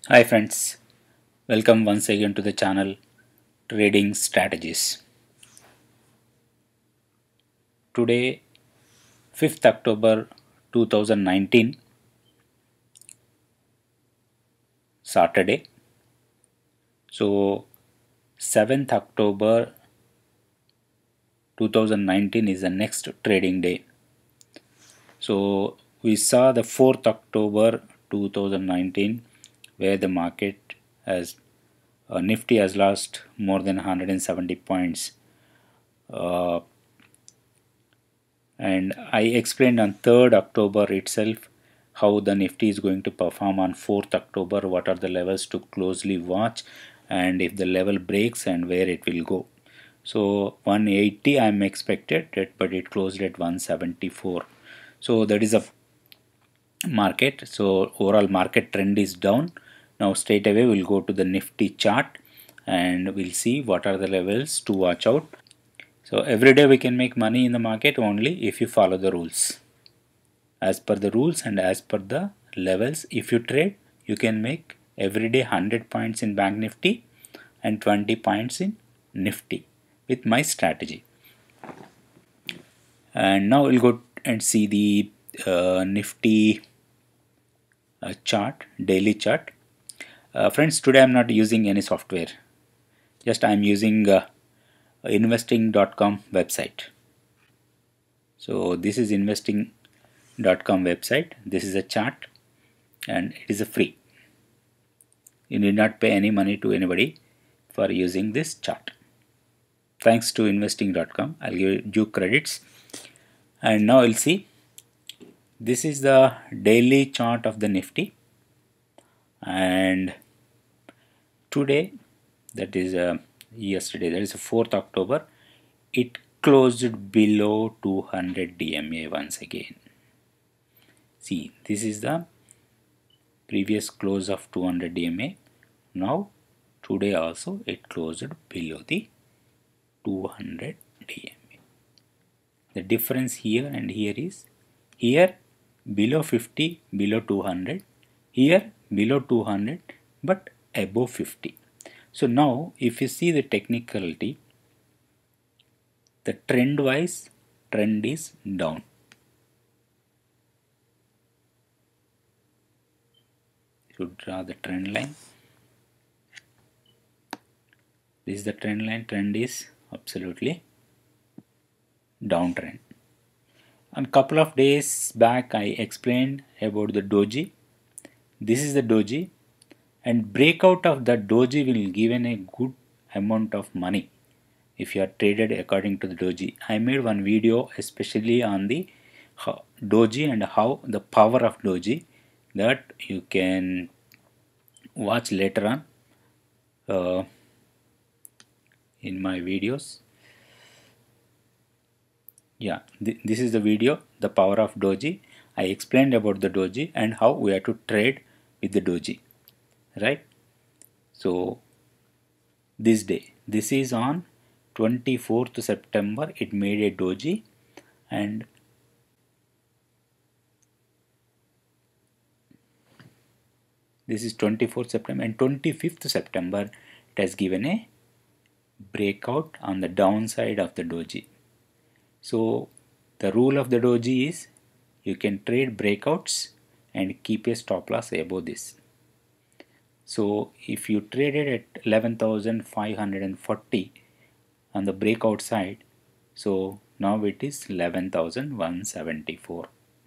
Hi friends, welcome once again to the channel Trading Strategies. Today 5th October 2019 Saturday. So 7th October 2019 is the next trading day. So we saw the 4th October 2019 where the market has Nifty has lost more than 170 points. And I explained on 3rd October itself how the Nifty is going to perform on 4th October, what are the levels to closely watch, and if the level breaks and where it will go. So 180 I'm expected, but it closed at 174. So that is a market. So overall market trend is down. Now straight away we'll go to the Nifty chart and we'll see what are the levels to watch out. So every day we can make money in the market only if you follow the rules. As per the rules and as per the levels, if you trade, you can make every day 100 points in Bank Nifty and 20 points in Nifty with my strategy. And now we'll go and see the Nifty chart, daily chart. Friends, today I'm not using any software. Just I'm using investing.com website. So this is investing.com website. This is a chart and it is a free. You need not pay any money to anybody for using this chart. Thanks to investing.com, I'll give you credits. And now we'll see. This is the daily chart of the Nifty. And today, that is yesterday, that is 4th October, it closed below 200 DMA once again. See, this is the previous close of 200 DMA. Now today also it closed below the 200 DMA. The difference here and here is, here below 50, below 200, here below 200 but above 50. So now if you see the technicality, the trend wise trend is down. You draw the trend line. This is the trend line. Trend is absolutely downtrend. A couple of days back I explained about the doji. This is the doji, and breakout of the doji will give a good amount of money if you are traded according to the doji. I made one video especially on the doji and how the power of doji, that you can watch later on in my videos. Yeah, this is the video, the power of doji. I explained about the doji and how we have to trade with the doji, right? So this day, this is on 24th September, it made a doji, and this is 24th September, and 25th September it has given a breakout on the downside of the doji. So the rule of the doji is you can trade breakouts and keep a stop loss above this. So if you traded at 11,540 on the breakout side, so now it is 11,174.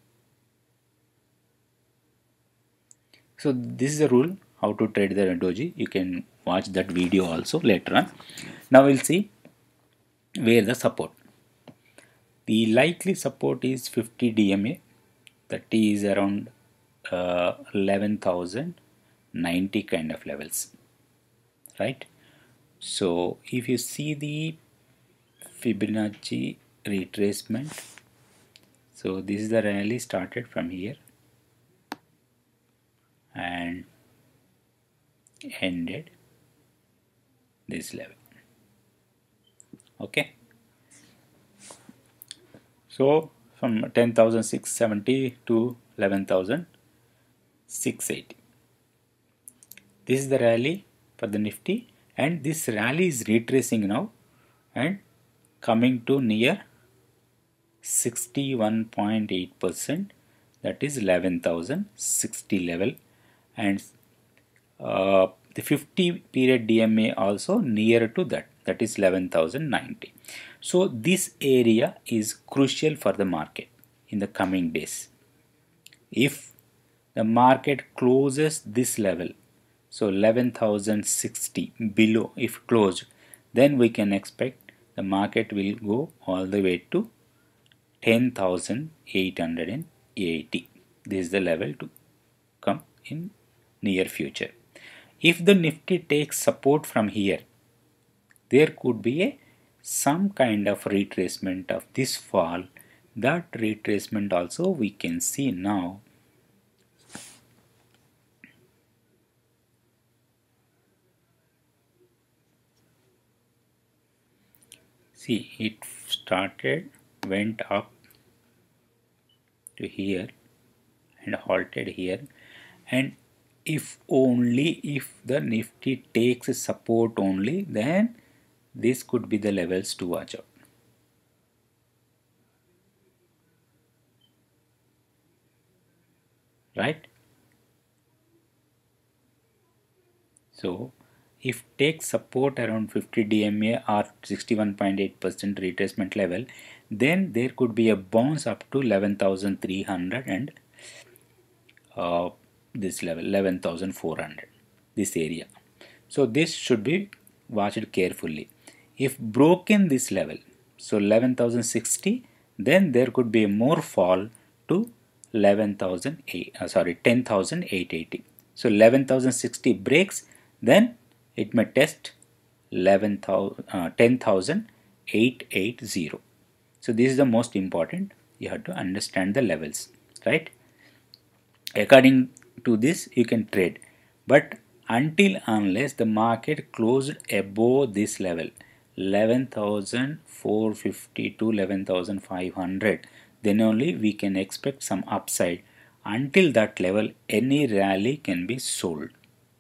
So this is the rule how to trade the doji. You can watch that video also later on. Now we'll see where the support. The likely support is 50 DMA, that is around 11,090 kind of levels, right? So if you see the Fibonacci retracement, so this is the rally started from here and ended this level. Okay, so from 10,670 to 11,680. This is the rally for the Nifty, and this rally is retracing now and coming to near 61.8%, that is 11,060 level, and the 50 period DMA also near to that, that is 11,090. So this area is crucial for the market in the coming days. If the market closes this level, so 11,060 below, if closed, then we can expect the market will go all the way to 10,880. This is the level to come in near future. If the Nifty takes support from here, there could be some kind of retracement of this fall. That retracement also we can see now. See, it started, went up to here and halted here, and if the Nifty takes support only, then this could be the levels to watch out. Right? So if takes support around 50 DMA or 61.8% retracement level, then there could be a bounce up to 11,300 and this level 11,400, this area. So this should be watched carefully. If broken this level, so 11,060, then there could be a more fall to 10,880. So 11,060 breaks, then it may test 10,880. So this is the most important. You have to understand the levels, right? According to this, you can trade, but until unless the market closed above this level, 11,450 to 11,500, then only we can expect some upside. Until that level, any rally can be sold.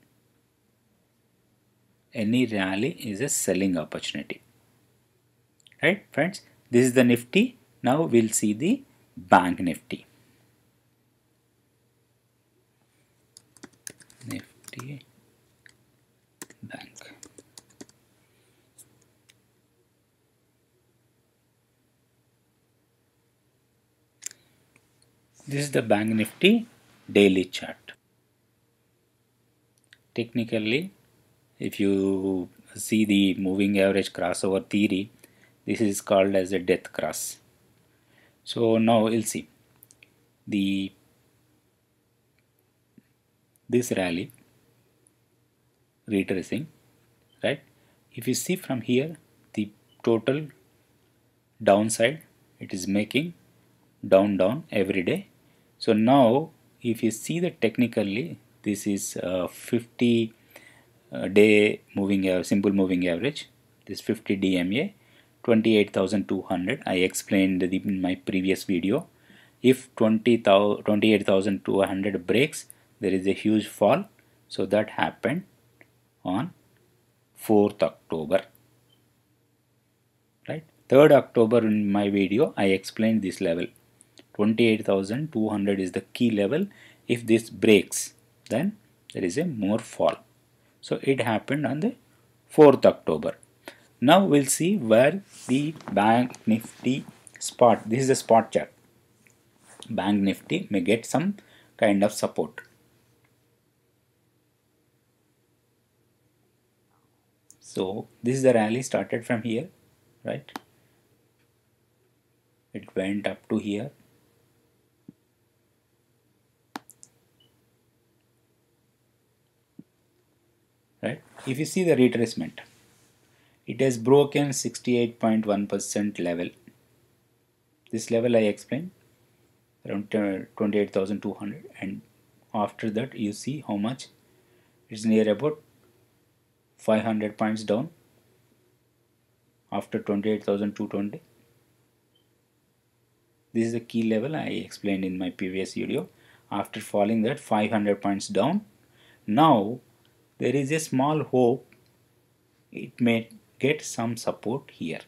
Any rally is a selling opportunity. Right, friends? This is the Nifty. Now we'll see the Bank Nifty. Nifty Bank. This is the Bank Nifty daily chart. Technically, if you see the moving average crossover theory, this is called as a death cross. So now we'll see this rally retracing, right? If you see from here, the total downside, it is making down every day. So now if you see that technically, this is 50 day moving simple moving average, this 50 DMA 28,200. I explained in my previous video. If 28,200 breaks, there is a huge fall. So that happened on 4th October, right? 3rd October in my video I explained this level 28,200 is the key level. If this breaks, then there is a more fall. So it happened on the 4th October. Now we'll see where the Bank Nifty spot, this is the spot chart, Bank Nifty may get some kind of support. So this is the rally started from here, right? It went up to here. Right? If you see the retracement, it has broken 68.1% level. This level I explained around 28,200, and after that you see how much it's near about 500 points down after 28,220. This is the key level I explained in my previous video. After falling that 500 points down, now there is a small hope it may get some support here,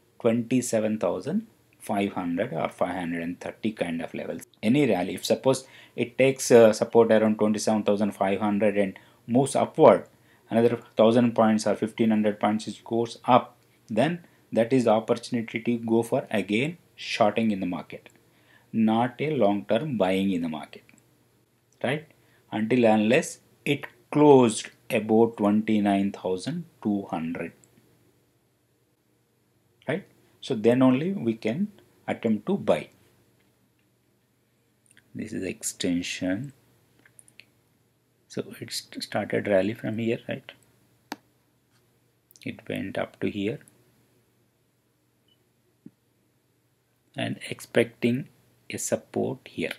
27,500 or 530 kind of levels. Any rally, if suppose it takes support around 27,500 and moves upward another 1000 points or 1500 points, it goes up, then that is the opportunity to go for again shorting in the market, not a long-term buying in the market, right? Until unless it closed about 29,200, right? So then only we can attempt to buy. This is extension. So it started rally from here, right? It went up to here and expecting a support here,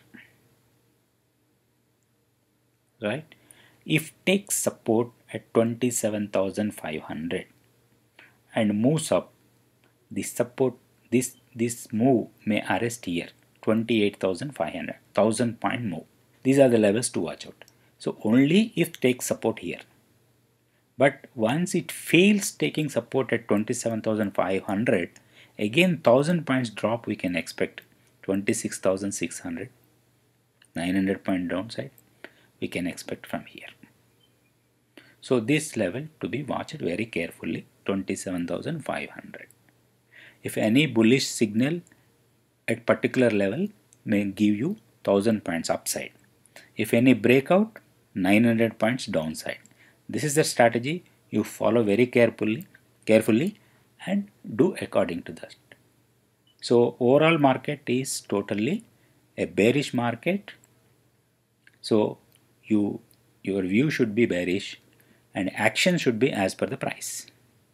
right? If takes support at 27,500 and moves up, the support, this move may arrest here 28,500, 1000 point move. These are the levels to watch out. So only if takes support here. But once it fails taking support at 27,500, again 1000 points drop we can expect, 26,600, 900 point downside we can expect from here. So this level to be watched very carefully, 27,500. If any bullish signal at particular level may give you 1000 points upside. If any breakout, 900 points downside. This is the strategy you follow very carefully and do according to that. So overall market is totally a bearish market. So your view should be bearish and action should be as per the price.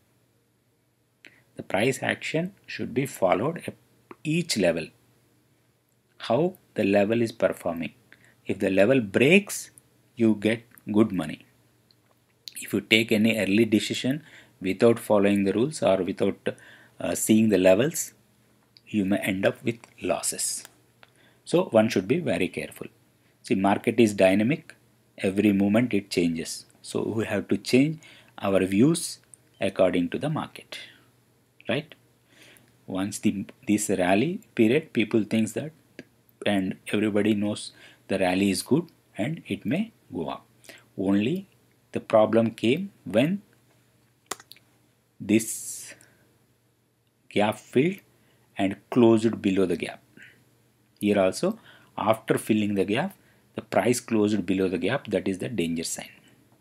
The price action should be followed at each level. How the level is performing. If the level breaks, you get good money. If you take any early decision without following the rules or without seeing the levels, you may end up with losses. So one should be very careful. See, market is dynamic. Every moment it changes. So we have to change our views according to the market, right? Once this rally period, people think that, and everybody knows the rally is good and it may go up. Only the problem came when this gap filled and closed below the gap. Here also, after filling the gap, the price closed below the gap. That is the danger sign,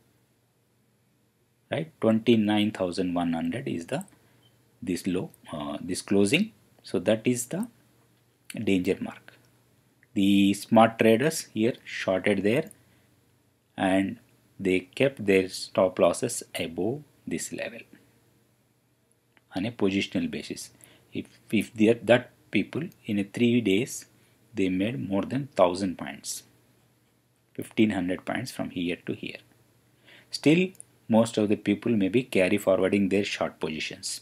right? 29,100 is this low, this closing. So that is the danger mark. The smart traders here shorted there and they kept their stop losses above this level on a positional basis. If that people in a 3 days they made more than 1000 points, 1500 points from here to here. Still most of the people may be carry forwarding their short positions,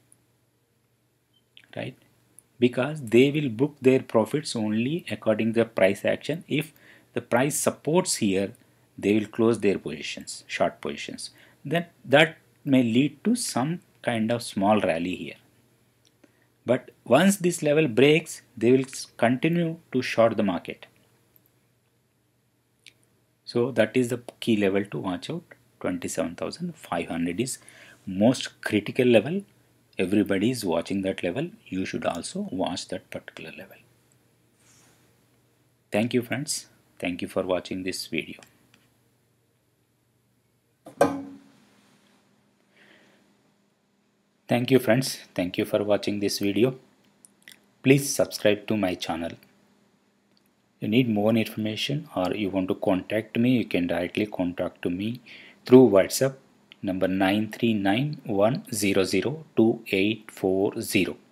right? Because they will book their profits only according to the price action. If the price supports here, they will close their positions, short positions. Then that may lead to some kind of small rally here. But once this level breaks, they will continue to short the market. So that is the key level to watch out. 27,500 is most critical level. Everybody is watching that level. You should also watch that particular level. Thank you, friends. Thank you for watching this video. Thank you, friends. Thank you for watching this video. Please subscribe to my channel. You need more information or you want to contact me, you can directly contact to me through WhatsApp number 939100280.